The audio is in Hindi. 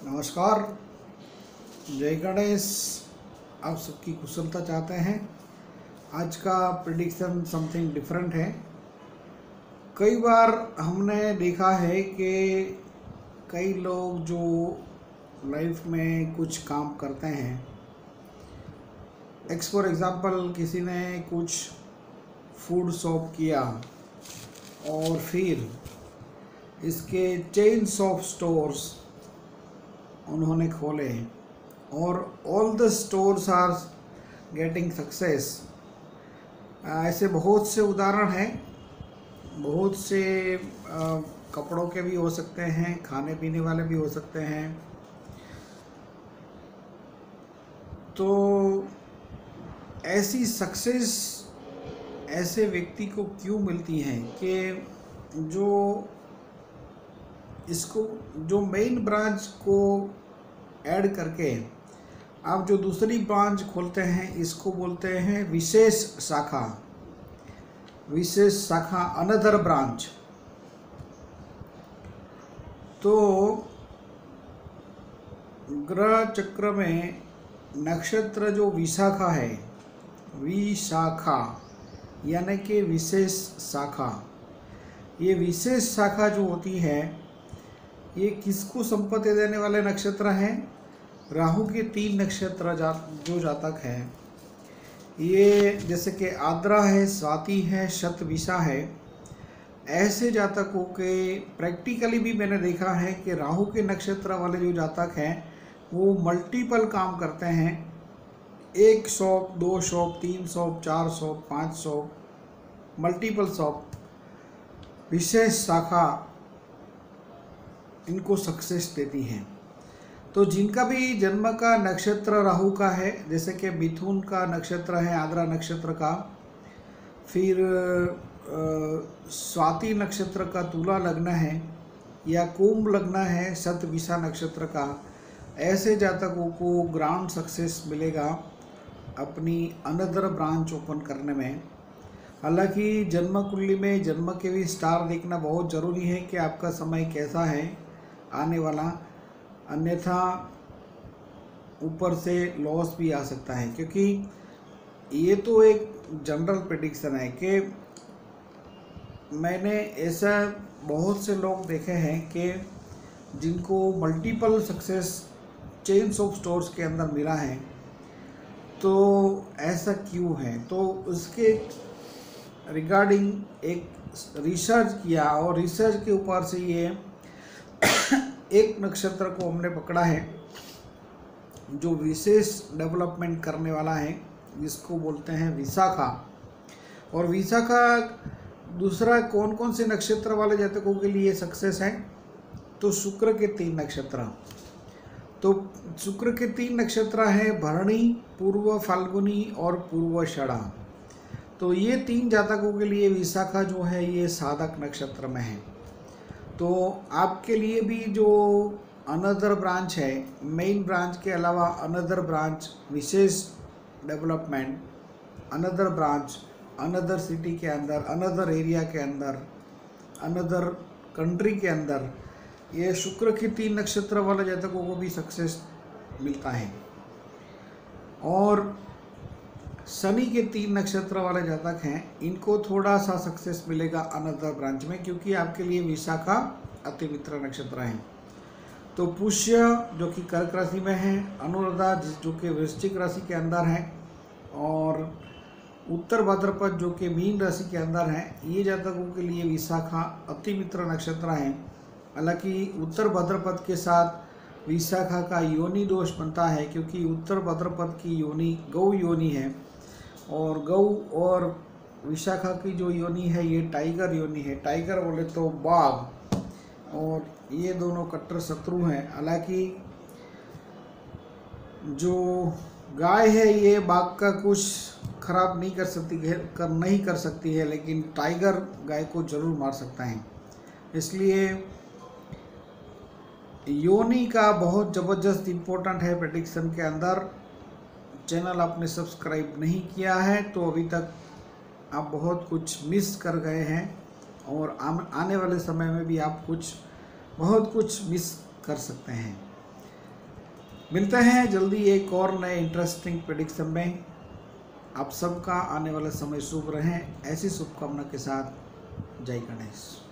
नमस्कार, जय गणेश। आप सबकी कुशलता चाहते हैं। आज का प्रिडिक्शन समथिंग डिफरेंट है। कई बार हमने देखा है कि कई लोग जो लाइफ में कुछ काम करते हैं, फॉर एग्ज़ाम्पल किसी ने कुछ फूड शॉप किया और फिर इसके चेन्स ऑफ स्टोर्स उन्होंने खोले और all the stores are getting success. ऐसे बहुत से उदाहरण हैं। बहुत से कपड़ों के भी हो सकते हैं, खाने पीने वाले भी हो सकते हैं। तो ऐसी सक्सेस ऐसे व्यक्ति को क्यों मिलती हैं कि जो मेन ब्रांच को ऐड करके आप जो दूसरी ब्रांच खोलते हैं, इसको बोलते हैं विशेष शाखा। विशेष शाखा, अनदर ब्रांच। तो ग्रह चक्र में नक्षत्र जो विशाखा है, विशाखा यानी कि विशेष शाखा। ये विशेष शाखा जो होती है, ये किसको संपत्ति देने वाले नक्षत्र हैं? राहु के 3 नक्षत्र जो जातक हैं, ये जैसे कि आद्रा है, स्वाति है, शतभिषा है। ऐसे जातकों के प्रैक्टिकली भी मैंने देखा है कि राहु के नक्षत्र वाले जो जातक हैं वो मल्टीपल काम करते हैं। 1 shop, 2 shop, 3 shop, 4 shop, 5 shop, multiple shop. विशेष शाखा इनको सक्सेस देती हैं। तो जिनका भी जन्म का नक्षत्र राहु का है, जैसे कि मिथुन का नक्षत्र है, आद्रा नक्षत्र का, फिर स्वाति नक्षत्र का तुला लग्न है, या कुंभ लग्न है शतभिषा नक्षत्र का, ऐसे जातकों को ग्रांड सक्सेस मिलेगा अपनी अनदर ब्रांच ओपन करने में। हालांकि जन्म कुंडली में जन्म के भी स्टार देखना बहुत ज़रूरी है कि आपका समय कैसा है आने वाला, अन्यथा ऊपर से लॉस भी आ सकता है। क्योंकि ये तो एक जनरल प्रेडिक्शन है कि मैंने ऐसा बहुत से लोग देखे हैं कि जिनको multiple success chains of stores के अंदर मिला है। तो ऐसा क्यों है? तो उसके रिगार्डिंग एक रिसर्च किया और रिसर्च के ऊपर से ये एक नक्षत्र को हमने पकड़ा है जो विशेष डेवलपमेंट करने वाला है, जिसको बोलते हैं विशाखा। और विशाखा दूसरा कौन कौन से नक्षत्र वाले जातकों के लिए सक्सेस है? तो शुक्र के 3 नक्षत्र। तो शुक्र के 3 नक्षत्र हैं भरणी, पूर्व फाल्गुनी और पूर्वाषाढ़ा। तो ये 3 जातकों के लिए विशाखा जो है ये साधक नक्षत्र में है। तो आपके लिए भी जो अनदर ब्रांच है, मेन ब्रांच के अलावा अनदर ब्रांच, विशेष development, another branch, another city के अंदर, अनदर एरिया के अंदर, अनदर कंट्री के अंदर, ये शुक्र की 3 नक्षत्र वाले जातकों को भी सक्सेस मिलता है। और शनि के 3 नक्षत्र वाले जातक हैं, इनको थोड़ा सा सक्सेस मिलेगा अनदर ब्रांच में, क्योंकि आपके लिए विशाखा अति मित्र नक्षत्र हैं। तो पुष्य जो कि कर्क राशि में है, अनुराधा जो कि वृश्चिक राशि के अंदर है, और उत्तर भाद्रपद जो कि मीन राशि के अंदर है, ये जातकों के लिए विशाखा अति मित्र नक्षत्र हैं। हालांकि उत्तर भाद्रपद के साथ विशाखा का योनि दोष बनता है, क्योंकि उत्तर भाद्रपद की योनि गौ योनि है, और गौ और विशाखा की जो योनि है ये टाइगर योनि है। टाइगर बोले तो बाघ, और ये दोनों कट्टर शत्रु हैं। हालांकि जो गाय है ये बाघ का कुछ खराब नहीं कर सकती है, लेकिन टाइगर गाय को जरूर मार सकता है। इसलिए योनि का बहुत ज़बरदस्त इम्पोर्टेंट है प्रेडिक्शन के अंदर। चैनल आपने सब्सक्राइब नहीं किया है तो अभी तक आप बहुत कुछ मिस कर गए हैं, और आने वाले समय में भी आप बहुत कुछ मिस कर सकते हैं। मिलते हैं जल्दी एक और नए इंटरेस्टिंग प्रेडिक्शन में। आप सबका आने वाला समय शुभ रहे, ऐसी शुभकामना के साथ जय गणेश।